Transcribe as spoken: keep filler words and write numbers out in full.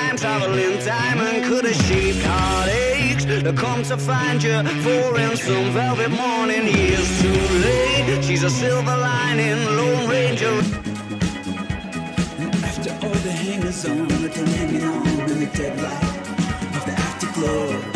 time traveling diamond could have shaped heartaches to come to find you for in some velvet morning. Years too late, she's a silver lining, Lone Ranger. After all the hangers on, with them hanging on in the dead light of the afterglow.